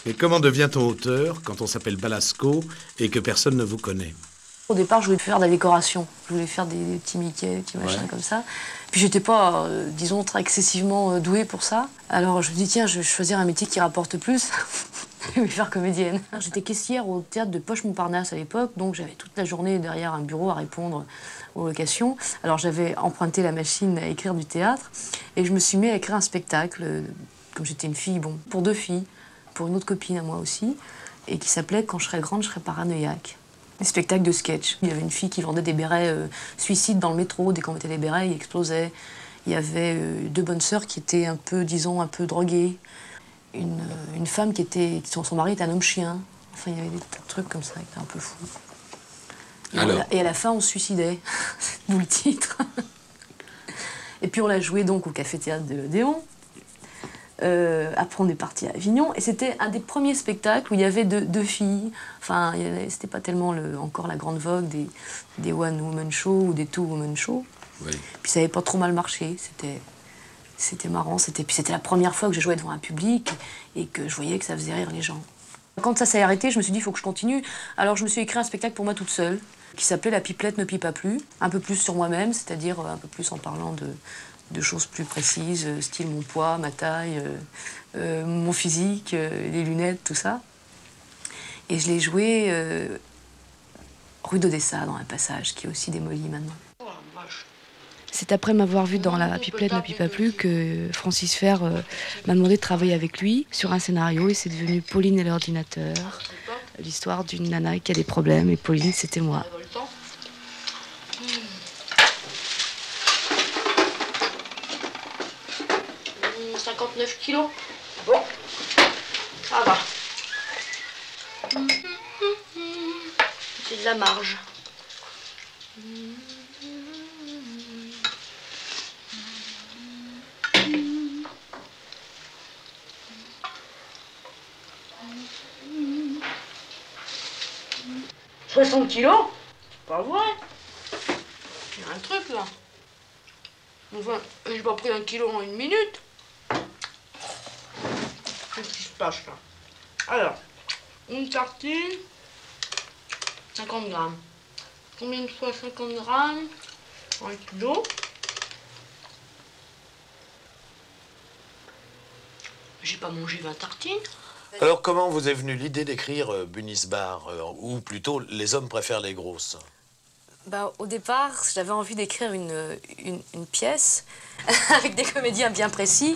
Et comment devient-on auteur quand on s'appelle Balasco et que personne ne vous connaît? Au départ, je voulais faire de la décoration. Je voulais faire des petits Mickey, des petits machins comme ça. Puis j'étais pas, disons, très excessivement douée pour ça. Alors je me dis, tiens, je vais choisir un métier qui rapporte plus. Je vais faire comédienne. J'étais caissière au théâtre de Poche-Montparnasse à l'époque, donc j'avais toute la journée derrière un bureau à répondre aux locations. Alors j'avais emprunté la machine à écrire du théâtre et je me suis mis à écrire un spectacle, comme j'étais une fille, bon, pour deux filles, pour une autre copine à moi aussi, et qui s'appelait « Quand je serai grande, je serai paranoïaque ». Des spectacles de sketch. Il y avait une fille qui vendait des bérets suicides dans le métro. Dès qu'on mettait les bérets, ils explosaient. Il y avait deux bonnes sœurs qui étaient un peu, disons, un peu droguées. Une femme son mari était un homme chien. Enfin, il y avait des trucs comme ça qui étaient un peu fous. Et à la fin, on se suicidait. D'où le titre. Et puis on l'a joué donc au Café-Théâtre de l'Odéon. Après, on est parti à Avignon. Et c'était un des premiers spectacles où il y avait deux filles. Enfin, c'était pas tellement encore la grande vogue des one-woman show ou des two-woman show. Oui. Puis ça avait pas trop mal marché. C'était marrant. Puis c'était la première fois que je jouais devant un public et que je voyais que ça faisait rire les gens. Quand ça s'est arrêté, je me suis dit, il faut que je continue. Alors je me suis écrit un spectacle pour moi toute seule, qui s'appelait La pipelette ne pipa plus. Un peu plus sur moi-même, c'est-à-dire un peu plus en parlant de choses plus précises, style mon poids, ma taille, mon physique, les lunettes, tout ça. Et je l'ai joué rue d'Odessa, dans un passage qui est aussi démoli maintenant. C'est après m'avoir vu dans La pipelette ne pipa plus que Francis Fer m'a demandé de travailler avec lui sur un scénario et c'est devenu Pauline et l'ordinateur, l'histoire d'une nana qui a des problèmes et Pauline c'était moi. 59 kilos. Bon, ça va. C'est de la marge. « 60 kilos? Pas vrai. Il y a un truc là. Enfin, j'ai pas pris 1 kilo en 1 minute. Qu'est-ce qui se passe là? Alors, une tartine, 50 grammes. Combien de fois 50 grammes? 1 kilo. J'ai pas mangé 20 tartines. Alors comment vous est venue l'idée d'écrire Bunisbar, ou plutôt Les hommes préfèrent les grosses? Bah, au départ, j'avais envie d'écrire une pièce avec des comédiens bien précis.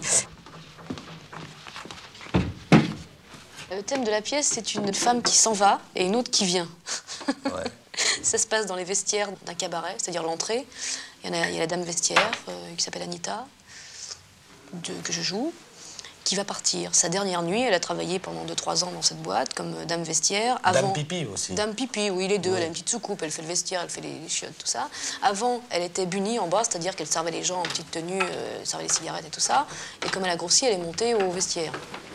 Le thème de la pièce, c'est une femme qui s'en va et une autre qui vient. Ouais. Ça se passe dans les vestiaires d'un cabaret, c'est-à-dire l'entrée. Il y a la dame vestiaire qui s'appelle Anita, que je joue, qui va partir. Sa dernière nuit, elle a travaillé pendant 2-3 ans dans cette boîte comme dame vestiaire. Dame pipi aussi. Dame pipi, oui, les deux. Oui. Elle a une petite soucoupe, elle fait le vestiaire, elle fait les chiottes, tout ça. Avant, elle était bunie en bas, c'est-à-dire qu'elle servait les gens en petite tenue, servait les cigarettes et tout ça. Et comme elle a grossi, elle est montée au vestiaire.